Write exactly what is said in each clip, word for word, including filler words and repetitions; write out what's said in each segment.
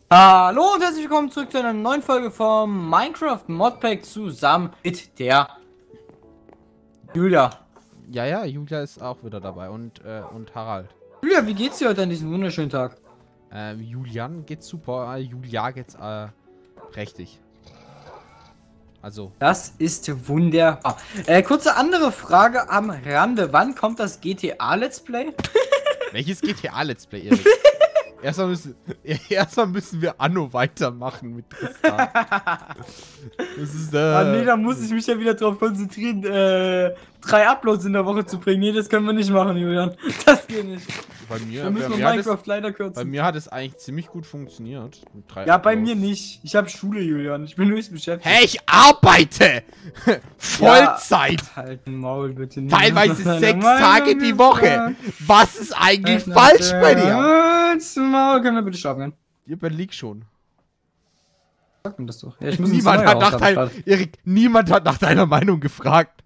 Hallo und herzlich willkommen zurück zu einer neuen Folge vom Minecraft Modpack zusammen mit der Julia. Ja, ja, Julia ist auch wieder dabei und, äh, und Harald. Julia, wie geht's dir heute an diesem wunderschönen Tag? Äh, Julian geht's super, äh, Julia geht's, äh, prächtig. Also. Das ist wunderbar. Äh, kurze andere Frage am Rande. Wann kommt das G T A Let's Play? Welches G T A Let's Play, Erik? Erstmal müssen, erstmal müssen wir Anno weitermachen mit Tristan. Das ist, äh... Ah, nee, da muss ich mich ja wieder drauf konzentrieren, äh, drei Uploads in der Woche zu bringen. Nee, das können wir nicht machen, Julian. Das geht nicht. Bei mir, da müssen bei wir mir Minecraft es, leider kürzen. Bei mir hat es eigentlich ziemlich gut funktioniert. Mit drei ja, bei Uploads. mir nicht. Ich habe Schule, Julian. Ich bin höchst beschäftigt. Hey, ich arbeite! Vollzeit! Ja, halt ein Maul, bitte. Nicht. Teilweise sechs Tage die Woche. Was ist eigentlich falsch bei dir? Maul, können wir bitte schlafen gehen? Ihr liegt schon. Sag mir das doch. Ja, ich muss Niemand hat nach dein, Erik, niemand hat nach deiner Meinung gefragt.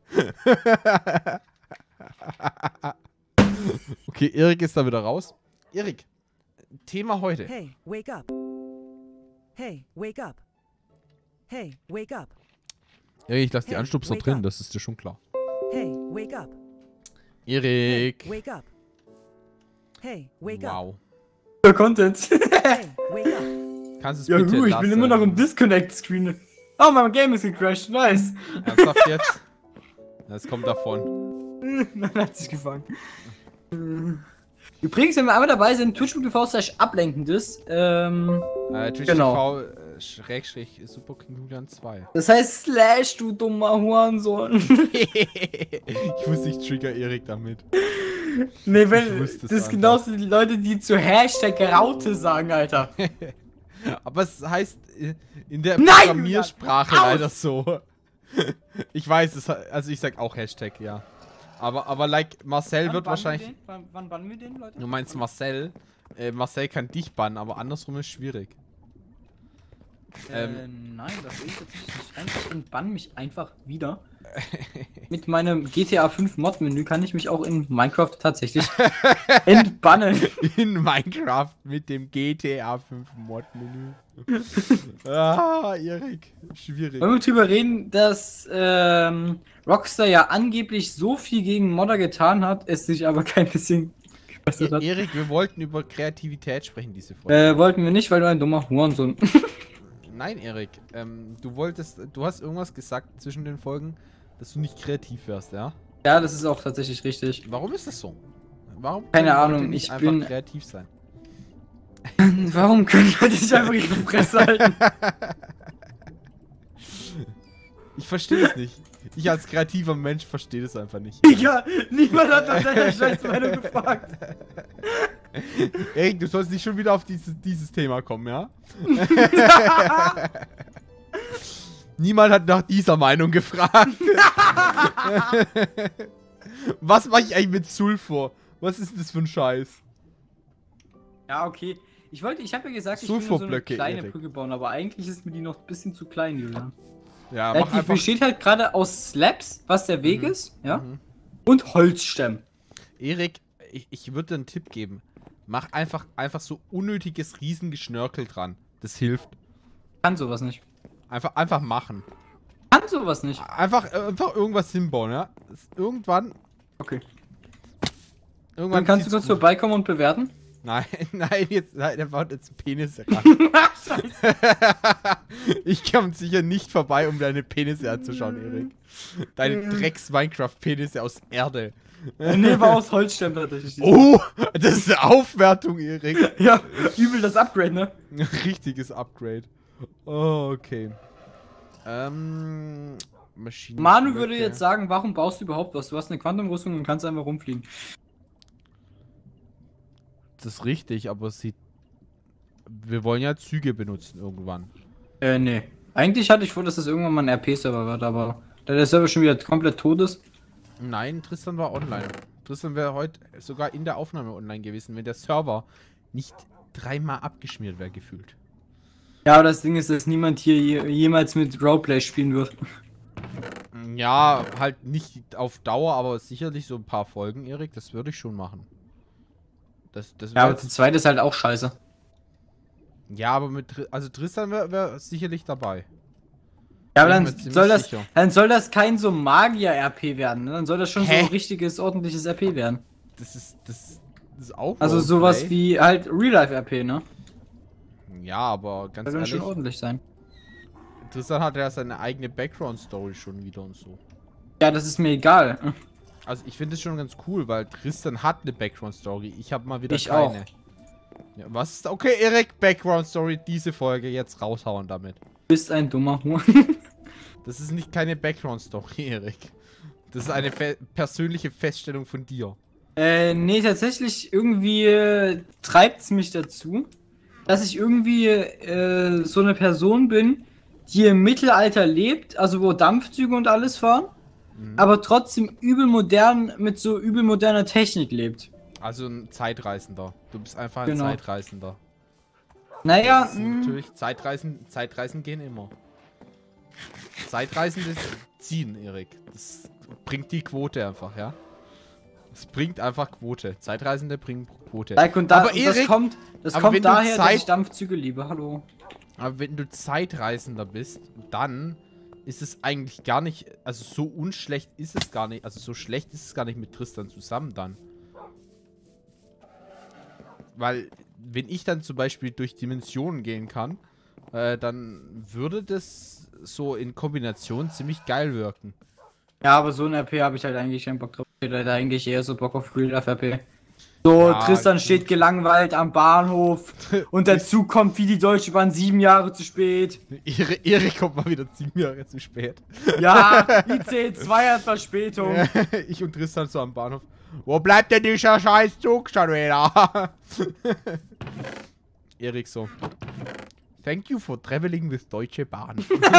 Okay, Erik ist da wieder raus. Erik, Thema heute. Hey, wake up. Hey, wake up. Hey, wake up. Erik, ich lass die Hey, Anstupser wake drin, up. das ist dir schon klar. Hey, wake up. Erik. Hey, wake up. Hey, wake up. Wow. Für Content. Hey, wake up. Kannst du es Ja, bitte hu, ich lassen? bin immer noch im Disconnect-Screen. Oh, mein Game ist gecrashed. Nice. Ernsthaft jetzt? Das kommt davon. Nein, hat sich gefangen. Übrigens, wenn wir einmal dabei sind, twitch punkt t v slash ablenkendes. Ähm, Äh, Twitch Genau. T V, äh, Schrägstrich, Super King Julian zwei. das heißt Slash, du dummer Hurensohn. Ich muss nicht trigger Erik damit. Nee, Ich wenn, wusste das es ist genauso die Leute, die zu Hashtag Raute sagen, Alter. Aber es heißt äh, in der Nein, Programmiersprache Julian, leider so. Ich weiß, es, also ich sag auch Hashtag, ja. Aber, aber like, Marcel wird wahrscheinlich... Wann, wann bannen wir den, Leute? Du meinst Marcel? Äh, Marcel kann dich bannen, aber andersrum ist schwierig. Äh, Ähm. nein, das sehe ich tatsächlich nicht einfach und bann mich einfach wieder. Mit meinem G T A fünf Mod-Menü kann ich mich auch in Minecraft tatsächlich entbannen. In Minecraft mit dem G T A fünf Mod-Menü. Ah, Erik. Schwierig. Wollen wir drüber reden, dass ähm, Rockstar ja angeblich so viel gegen Modder getan hat, es sich aber kein bisschen gebessert hat. E Erik, wir wollten über Kreativität sprechen, diese Folge. Äh, wollten wir nicht, weil du ein dummer Hurensohn. Nein, Erik, ähm, du wolltest, du hast irgendwas gesagt zwischen den Folgen, dass du nicht kreativ wärst, ja? Ja, das ist auch tatsächlich richtig. Warum ist das so? Warum Keine können Leute Ahnung, nicht ich einfach bin- kreativ sein? Warum können Leute nicht einfach ihre Fresse halten? Ich verstehe es nicht. Ich als kreativer Mensch verstehe das einfach nicht. Digga, niemand hat nach deiner scheiß Meinung gefragt. Erik, du sollst nicht schon wieder auf dieses, dieses Thema kommen, ja? Niemand hat nach dieser Meinung gefragt. Was mache ich eigentlich mit Sulfur? Was ist das für ein Scheiß? Ja, okay. Ich wollte, ich habe ja gesagt, ich will nur so eine Sulfurblöcke, kleine Erik. Brücke bauen, aber eigentlich ist mir die noch ein bisschen zu klein, Julian. Ja, Äh, mach die einfach. besteht halt gerade aus Slabs, was der Weg Mhm. ist, ja, Mhm. und Holzstämmen. Erik, ich, ich würde dir einen Tipp geben. Mach einfach, einfach so unnötiges Riesengeschnörkel dran. Das hilft. Kann sowas nicht. Einfach, einfach machen. Kann sowas nicht. Einfach, äh, einfach irgendwas hinbauen, ja? Das- Irgendwann. Okay. Irgendwann Dann kannst du zieht's kurz gut. vorbeikommen und bewerten. Nein, nein, jetzt, nein, der baut jetzt einen Penis ran. Scheiße. Ich komme sicher nicht vorbei, um deine Penisse anzuschauen, Erik. Deine Drecks-Minecraft-Penisse aus Erde. Äh, nee, war aus Holzstämmen tatsächlich. Oh, das ist eine Aufwertung, Erik. Ja, übel das Upgrade, ne? Richtiges Upgrade. Oh, okay. Ähm, Maschinen. Manu würde jetzt sagen, warum baust du überhaupt was? Du hast eine Quantumrüstung und kannst einfach rumfliegen. Das ist richtig, aber es sieht. Wir wollen ja Züge benutzen irgendwann. Äh, nee. Eigentlich hatte ich vor, dass das irgendwann mal ein R P-Server wird, aber da der Server schon wieder komplett tot ist. Nein, Tristan war online. Tristan wäre heute sogar in der Aufnahme online gewesen, wenn der Server nicht dreimal abgeschmiert wäre, gefühlt. Ja, aber das Ding ist, dass niemand hier je jemals mit Roleplay spielen wird. Ja, halt nicht auf Dauer, aber sicherlich so ein paar Folgen, Erik, das würde ich schon machen. Das, das Ja, aber wär- die zweite ist halt auch scheiße. Ja, aber mit Tr also Tristan wäre wär sicherlich dabei. Ja, aber Bin dann ich mir ziemlich soll das, sicher. dann soll das kein so Magier-R P werden, ne? Dann soll das schon Hä? so ein richtiges, ordentliches R P werden. Das ist, das, das ist auch Also Roleplay. sowas wie halt Real-Life-R P, ne? Ja, aber ganz Soll dann ehrlich, schon ordentlich sein. Tristan hat ja seine eigene Background-Story schon wieder und so. Ja, das ist mir egal. Also ich finde es schon ganz cool, weil Tristan hat eine Background-Story. Ich habe mal wieder Ich keine. auch. Ja, was ist... Okay, Erik, Background-Story, diese Folge jetzt raushauen damit. Du bist ein dummer Huhn. Das ist nicht keine Background-Story, Erik. Das ist eine fe persönliche Feststellung von dir. Äh, nee, tatsächlich irgendwie äh, treibt es mich dazu, dass ich irgendwie äh, so eine Person bin, die im Mittelalter lebt, also wo Dampfzüge und alles fahren, Mhm. aber trotzdem übel modern mit so übel moderner Technik lebt. Also ein Zeitreisender. Du bist einfach ein Genau. Zeitreisender. Naja, Das ist mh, natürlich, Zeitreisen, Zeitreisen gehen immer. Zeitreisen das ziehen, Erik. Das bringt die Quote einfach, ja? Das bringt einfach Quote. Zeitreisende bringen Quote. like und da, aber und Erik, das kommt, das aber kommt wenn du daher, dass Zeit- ich Dampfzüge liebe. Hallo. aber wenn du Zeitreisender bist, dann ist es eigentlich gar nicht, also so unschlecht ist es gar nicht, also so schlecht ist es gar nicht mit Tristan zusammen dann. Weil, wenn ich dann zum Beispiel durch Dimensionen gehen kann, äh, dann würde das so in Kombination ziemlich geil wirken. Ja, aber so ein R P habe ich halt eigentlich keinen Bock drauf. Ich hätte eigentlich eher so Bock auf Real-Life-R P. So, Ja, Tristan gut. steht gelangweilt am Bahnhof und der Zug kommt wie die Deutsche Bahn sieben Jahre zu spät. Erik, Erik kommt mal wieder sieben Jahre zu spät. Ja, I C zwei hat Verspätung. Ich und Tristan so am Bahnhof. Wo bleibt denn dieser scheiß Zug schon wieder? Erik so. Thank you for traveling with Deutsche Bahn.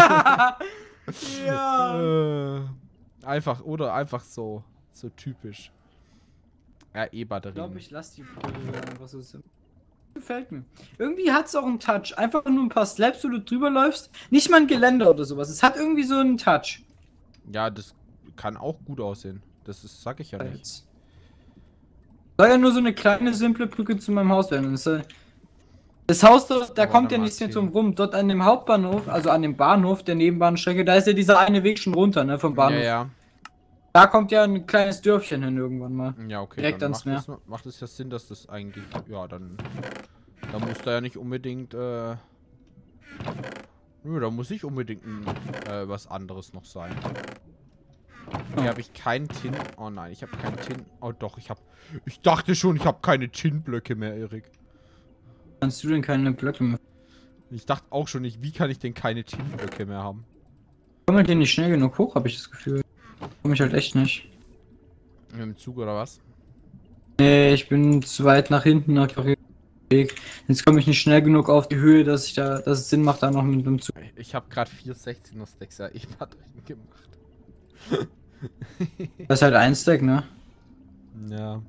Ja. Äh, einfach, oder einfach so, so typisch. Ja, Ich E-Batterien. glaube, ich lasse die Brille einfach so sim- Gefällt mir. Irgendwie hat es auch einen Touch. Einfach nur ein paar Slaps, wo du drüber läufst. Nicht mal ein Geländer oder sowas. Es hat irgendwie so einen Touch. Ja, das kann auch gut aussehen. Das ist, sag ich ja nicht. Jetzt. Soll ja nur so eine kleine, simple Brücke zu meinem Haus werden. Das, äh, das Haus, da, da Aber kommt ja dann nichts mehr mal drum rum. Dort an dem Hauptbahnhof, also an dem Bahnhof der Nebenbahnstrecke, da ist ja dieser eine Weg schon runter, ne, vom Bahnhof. Ja, Da kommt ja ein kleines Dörfchen hin irgendwann mal. ja. Ja, okay. Direkt dann ans macht, es, macht es ja Sinn, dass das eigentlich. Ja, dann. Da muss da ja nicht unbedingt. Äh, nö, da muss nicht unbedingt ein, äh, was anderes noch sein. Hier habe ich keinen Tin. Oh nein, ich habe keinen Tin. Oh doch, ich habe. Ich dachte schon, ich habe keine Tin-Blöcke mehr, Erik. Kannst du denn keine Blöcke mehr? Ich dachte auch schon nicht, wie kann ich denn keine Tin-Blöcke mehr haben? Komm halt hier nicht schnell genug hoch, habe ich das Gefühl. Komm ich halt echt nicht. Mit dem Zug oder was? Nee, ich bin zu weit nach hinten nach dem Weg. Jetzt komme ich nicht schnell genug auf die Höhe, dass ich da, dass es Sinn macht, da noch mit dem Zug. Ich habe gerade vier sechzehner Stacks ja E-Batterien gemacht. Das ist halt ein Stack, ne? Ja.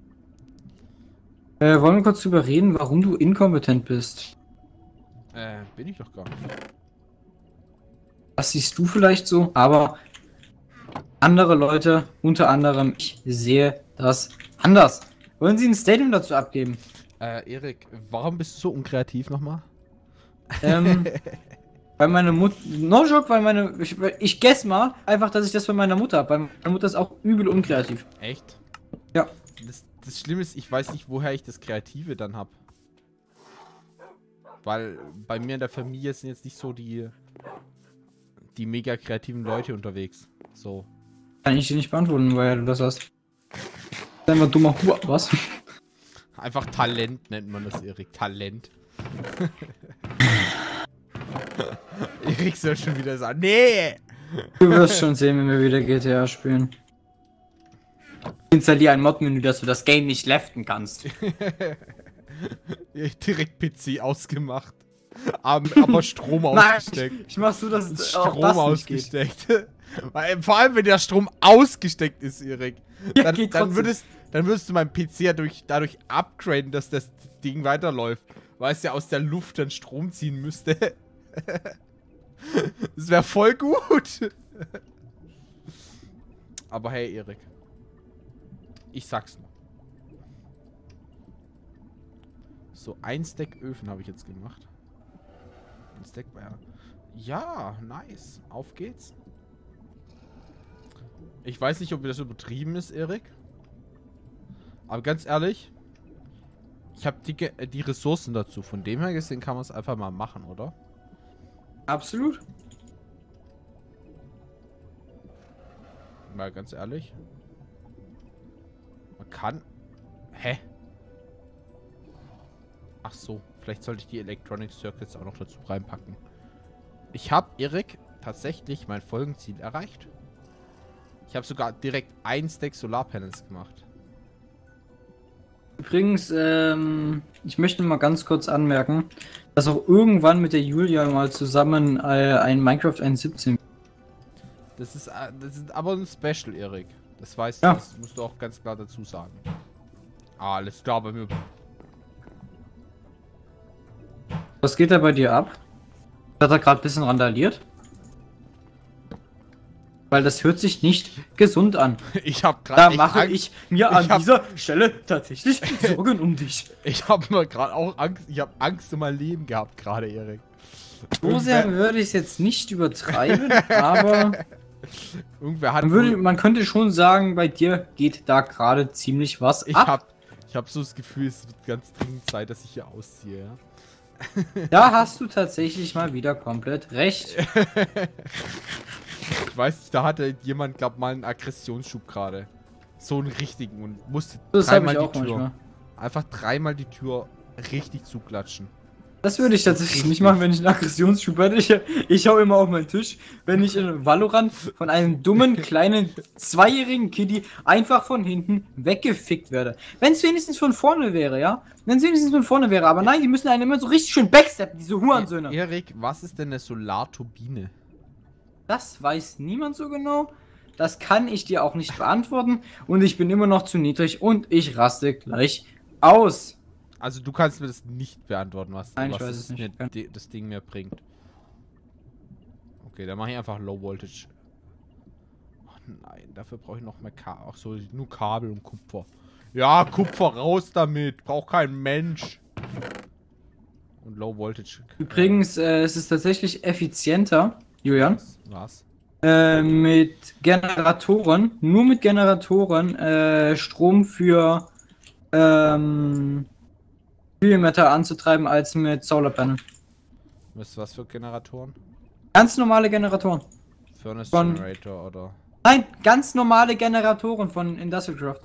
Äh, wollen wir kurz drüber reden, warum du inkompetent bist? Äh, bin ich doch gar nicht. Das siehst du vielleicht so, aber andere Leute, unter anderem ich, sehe das anders. Wollen Sie ein Statement dazu abgeben? Äh, Erik, warum bist du so unkreativ nochmal? Ähm, weil meine Mutter, no joke, weil meine, ich, ich guess mal, einfach, dass ich das von meiner Mutter habe, weil meine Mutter ist auch übel unkreativ. Echt? Ja. Das, das Schlimme ist, ich weiß nicht, woher ich das Kreative dann habe. Weil bei mir in der Familie sind jetzt nicht so die die mega kreativen Leute unterwegs. So. Kann ich dir nicht beantworten, woher du das hast. Das ist einfach dummer Hu, was? Einfach Talent nennt man das, Erik. Talent. Erik soll schon wieder sagen, nee! Du wirst schon sehen, wenn wir wieder G T A spielen. Installier ein Mod-Menü, dass du das Game nicht leften kannst. Direkt P C ausgemacht. Aber, aber Strom Nein, ausgesteckt. ich mach so, dass es auch Strom das nicht geht. ausgesteckt. Weil, vor allem, wenn der Strom ausgesteckt ist, Erik. Ja, Dann, geht dann, trotzdem. würdest, dann würdest du mein P C ja durch, dadurch upgraden, dass das Ding weiterläuft. Weil es ja aus der Luft dann Strom ziehen müsste. Das wäre voll gut. Aber hey, Erik. Ich sag's nur. So, ein Stack Öfen habe ich jetzt gemacht. ein Stack mehr. Ja, nice. Auf geht's. Ich weiß nicht, ob das übertrieben ist, Erik. Aber ganz ehrlich, ich habe die, die Ressourcen dazu. Von dem her gesehen kann man es einfach mal machen, oder? Absolut. Mal ganz ehrlich. Man kann... Hä? Ach so, vielleicht sollte ich die Electronic Circuits auch noch dazu reinpacken. Ich habe, Erik, tatsächlich mein Folgenziel erreicht. Ich habe sogar direkt ein Stack Solarpanels gemacht. Übrigens, ähm, ich möchte mal ganz kurz anmerken, dass auch irgendwann mit der Julia mal zusammen äh, ein Minecraft eins Punkt siebzehn. Das ist, äh, das ist aber ein Special, Erik. Das weißt Ja. du, das musst du auch ganz klar dazu sagen. Ah, alles klar bei mir. Was geht da bei dir ab? Hat er gerade ein bisschen randaliert? Weil das hört sich nicht gesund an. Ich habe Da gerade mache Angst. ich mir Ich an hab- dieser Stelle tatsächlich Sorgen um dich. Ich habe mir gerade auch Angst. Ich habe Angst um mein Leben gehabt gerade, Erik. So sehr würde ich es jetzt nicht übertreiben, aber Irgendwer hat man, würde, wohl- man könnte schon sagen, bei dir geht da gerade ziemlich was Ich ab. habe ich hab so das Gefühl, es wird ganz dringend Zeit, dass ich hier ausziehe, ja. Da hast du tatsächlich mal wieder komplett recht. Ich weiß nicht, da hatte jemand, glaub mal, einen Aggressionsschub gerade. So einen richtigen und musste Das habe dreimal ich auch die Tür. manchmal. Einfach dreimal die Tür richtig zuklatschen. Das würde ich tatsächlich nicht machen, wenn ich einen Aggressionsschub hätte. Ich, ich hau immer auf meinen Tisch, wenn ich in Valorant von einem dummen, kleinen, zweijährigen Kiddie einfach von hinten weggefickt werde. Wenn es wenigstens von vorne wäre, ja? Wenn es wenigstens von vorne wäre. Aber nein, die müssen einen immer so richtig schön backsteppen, diese Hurensöhne. E- Erik, was ist denn eine Solarturbine? Das weiß niemand so genau. Das kann ich dir auch nicht beantworten. Und ich bin immer noch zu niedrig und ich raste gleich aus. Also du kannst mir das nicht beantworten, was, Nein, ich was weiß das, es nicht. Mir, die, das Ding mir bringt. Okay, dann mache ich einfach Low Voltage. Ach nein, dafür brauche ich noch mehr Kabel. Ach so, nur Kabel und Kupfer. Ja, Kupfer raus damit. Braucht kein Mensch. Und Low Voltage. Übrigens, äh, es ist tatsächlich effizienter, Julian, Was? äh, mit Generatoren, nur mit Generatoren, äh, Strom für ähm, Biometer anzutreiben als mit Solarpanel. Was, was für Generatoren? Ganz normale Generatoren. Furnace Von- Generator oder... Nein, ganz normale Generatoren von Industrial Craft.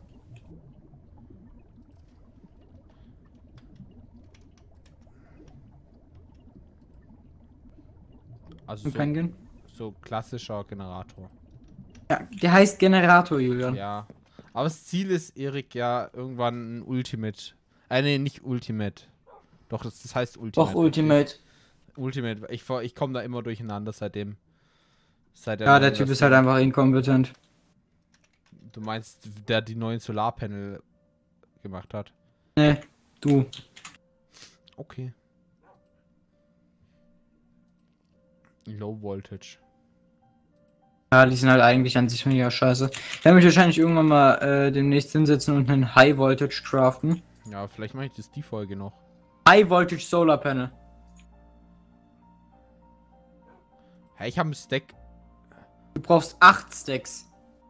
Also Im so, Penguin. so klassischer Generator. Ja, der heißt Generator, Julian. Ja. Aber das Ziel ist, Erik, ja, irgendwann ein Ultimate. Äh, nee, nicht Ultimate. Doch, das, das heißt Ultimate. Doch, Ultimate. Ultimate. Ich, ver- ich komme da immer durcheinander seitdem. Seit Ja, der neuen Typ ist Version. halt einfach inkompetent. Du meinst, der die neuen Solarpanel gemacht hat? Nee, du. Okay. Low Voltage. Ja, die sind halt eigentlich an sich mega scheiße. Ich werde mich wahrscheinlich irgendwann mal äh, demnächst hinsetzen und einen High Voltage craften. Ja, vielleicht mache ich das die Folge noch. High Voltage Solar Panel. Hey, ich habe ein Stack. Du brauchst acht Stacks.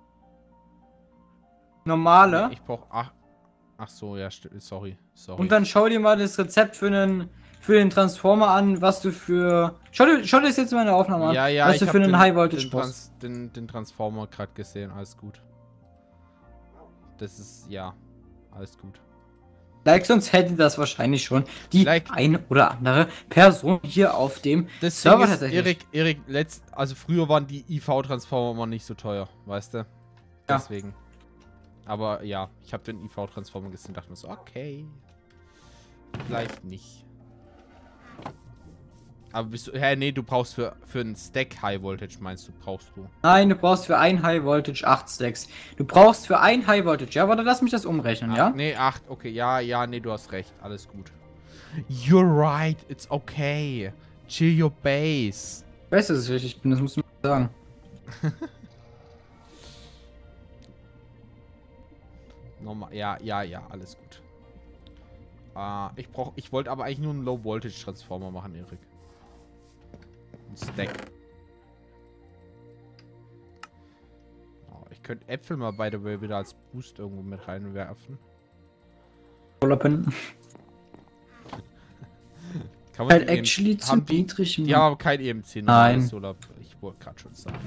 Normale. Nee, ich brauche ach. Ach so, ja, sti- sorry. Sorry. Und dann schau dir mal das Rezept für den, für den Transformer an, was du für. Schau dir, schau dir das jetzt in meiner Aufnahme an. ja, ja, was ich du hab für einen den, High Voltage den, brauchst. Trans den, den Transformer gerade gesehen. Alles gut. Das ist, ja, alles gut. Like, sonst hätte das wahrscheinlich schon die Like- eine oder andere Person hier auf dem Das Server Ding ist, tatsächlich. Erik, Erik, letzt, also früher waren die I V-Transformer immer nicht so teuer, weißt du? Ja. Deswegen. Aber ja, ich habe den I V-Transformer gesehen und dachte mir so, okay. Vielleicht nicht. Aber bist du, hä, nee, du brauchst für, für einen Stack High Voltage, meinst du, brauchst du. Nein, du brauchst für ein High Voltage acht Stacks. Du brauchst für ein High Voltage. Ja, warte, lass mich das umrechnen, Ah, ja? Nee, acht, okay, ja, ja, nee, du hast recht, alles gut. You're right, it's okay. Chill your base. Ich weiß, dass ich richtig bin, das musst du mir sagen. Normal, ja, ja, ja, alles gut. Äh, ich brauch, ich wollte aber eigentlich nur einen Low Voltage Transformer machen, Erik. Ein Stack. Oh, ich könnte Äpfel mal by the way wieder als Boost irgendwo mit reinwerfen. Urlauben. Kann man Halt die actually E M zu haben die, niedrig. die haben aber kein E M C. Nein. Solar. Ich wollte gerade schon sagen.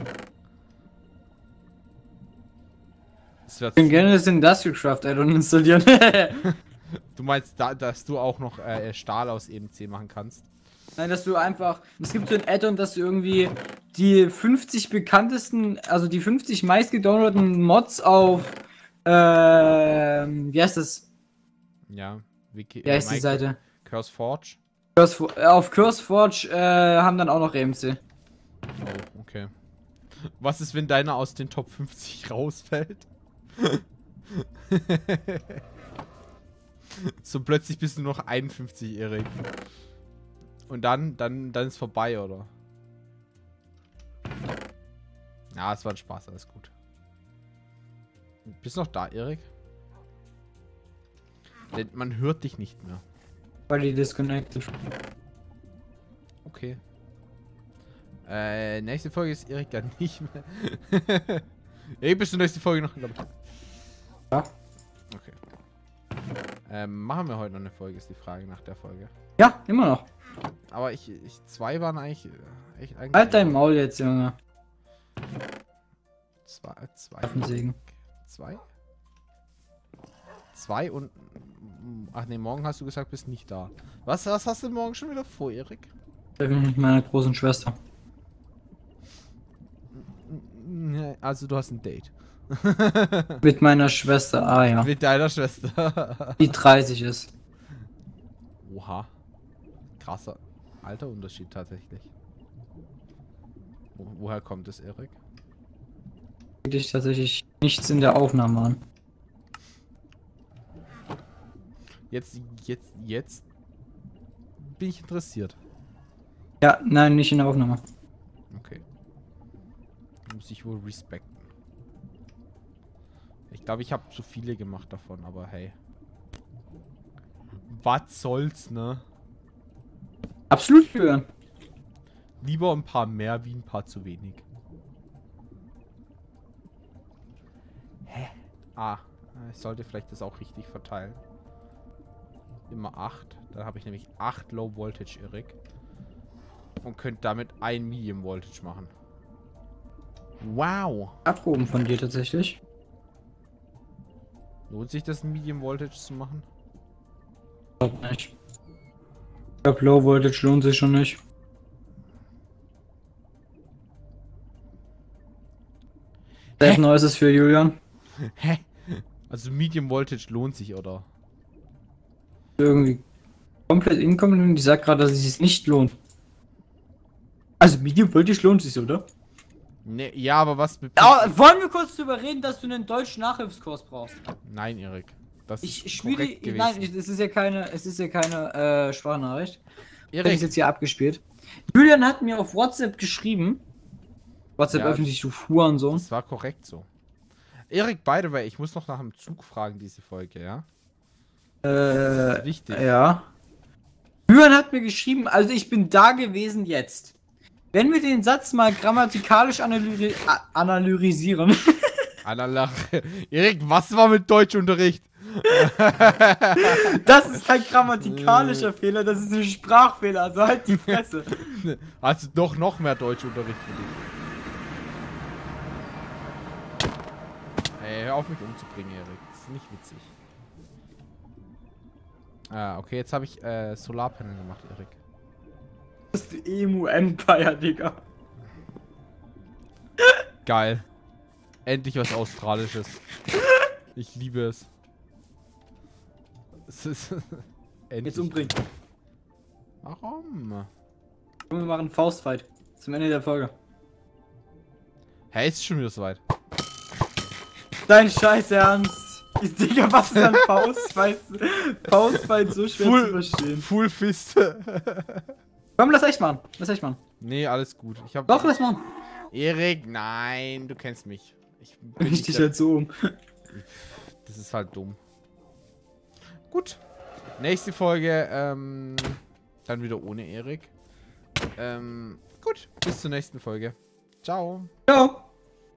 Das Ich kann gerne das Industrial Craft Add-on installieren. Du meinst, da, dass du auch noch äh, Stahl aus E M C machen kannst? Nein, dass du einfach. Es gibt so ein Add-on, dass du irgendwie die fünfzig bekanntesten, also die fünfzig meist gedownloadeten Mods auf. Ähm, wie heißt das? Ja, Wiki. Wie heißt die Mike- Seite? CurseForge? Curse, äh, auf CurseForge äh, haben dann auch noch E M C. Oh, okay. Was ist, wenn deiner aus den Top fünfzig rausfällt? So plötzlich bist du noch einundfünfzig, Erik. Und dann, dann, dann ist vorbei, oder? Ja, es war ein Spaß, alles gut. Bist du noch da, Erik? Denn man hört dich nicht mehr. Weil die disconnected. Okay. Äh, nächste Folge ist Erik dann nicht mehr. Erik, bist du nächste Folge noch dabei? Ja. Okay. Ähm, machen wir heute noch eine Folge, ist die Frage nach der Folge. Ja, immer noch. Aber ich, ich zwei waren eigentlich äh, echt eigentlich. Halt dein Maul jetzt, Junge. Zwei, zwei. Waffensegen. Zwei? Zwei und. Ach ne, morgen hast du gesagt, bist nicht da. Was, was hast du morgen schon wieder vor, Erik? Ich bin mit meiner großen Schwester. Also du hast ein Date. Mit meiner Schwester, ah ja. Mit deiner Schwester. Die dreißig ist. Oha. Krasser Alterunterschied tatsächlich. Wo, woher kommt es, Erik? Dich tatsächlich nichts in der Aufnahme an. Jetzt, jetzt, jetzt bin ich interessiert. Ja, nein, nicht in der Aufnahme. Okay. Muss ich wohl respekten. Ich glaube, ich habe zu viele gemacht davon, aber hey. Was soll's, ne? Absolut hören. Lieber ein paar mehr wie ein paar zu wenig. Hä? Ah, ich sollte vielleicht das auch richtig verteilen. Immer acht. Dann habe ich nämlich acht Low Voltage, Erik. Und könnte damit ein Medium Voltage machen. Wow. Abgehoben von dir tatsächlich. Lohnt sich das, ein Medium Voltage zu machen? Ich glaube nicht. Ich glaube, Low Voltage lohnt sich schon nicht. Sehr Neues ist für Julian. Hä? Also Medium Voltage lohnt sich, oder? Irgendwie komplett inkompetent. Die sagt gerade, dass es sich nicht lohnt. Also Medium Voltage lohnt sich, oder? Ne, ja, aber was... Aber wollen wir kurz darüber reden, dass du einen deutschen Nachhilfskurs brauchst? Nein, Erik. Das Ich ist spiele. korrekt gewesen. Nein, es ist ja keine. Es ist ja keine äh, Sprachnachricht. Erik, Das ist jetzt hier abgespielt. Julian hat mir auf WhatsApp geschrieben. WhatsApp Ja. öffentlich, du Hurensohn. das war korrekt so. Erik, by the way, ich muss noch nach dem Zug fragen, diese Folge, ja? Das Äh, ist wichtig. ja. Julian hat mir geschrieben, also ich bin da gewesen jetzt. Wenn wir den Satz mal grammatikalisch analyri a- analysieren. Analach. Erik, was war mit Deutschunterricht? Das ist kein grammatikalischer Fehler, das ist ein Sprachfehler, also halt die Fresse. Hast du doch noch mehr Deutschunterricht für dich? Ey, hör auf mich umzubringen, Erik. Das ist nicht witzig. Ah, okay, jetzt habe ich äh, Solarpanel gemacht, Erik. Das ist die E M U Empire, Digga. Geil. Endlich was Australisches. Ich liebe es. Es ist endlich. Jetzt umbringen. Warum? Wir machen Faustfight. Zum Ende der Folge. Hä, ist schon wieder soweit. Dein Scheiß Ernst. Ich, Digga, was ist ein Faust? Weißt du, Faustfight so schwer Full- zu verstehen. Full Fist. Komm, lass echt machen. Lass echt machen. Nee, alles gut. Ich hab. Doch, lass machen. Erik, nein, du kennst mich. Ich bin Ich nicht dich der- halt so um. Das ist halt dumm. Gut. Nächste Folge, ähm, dann wieder ohne Erik. Ähm, gut. Bis zur nächsten Folge. Ciao. Ciao.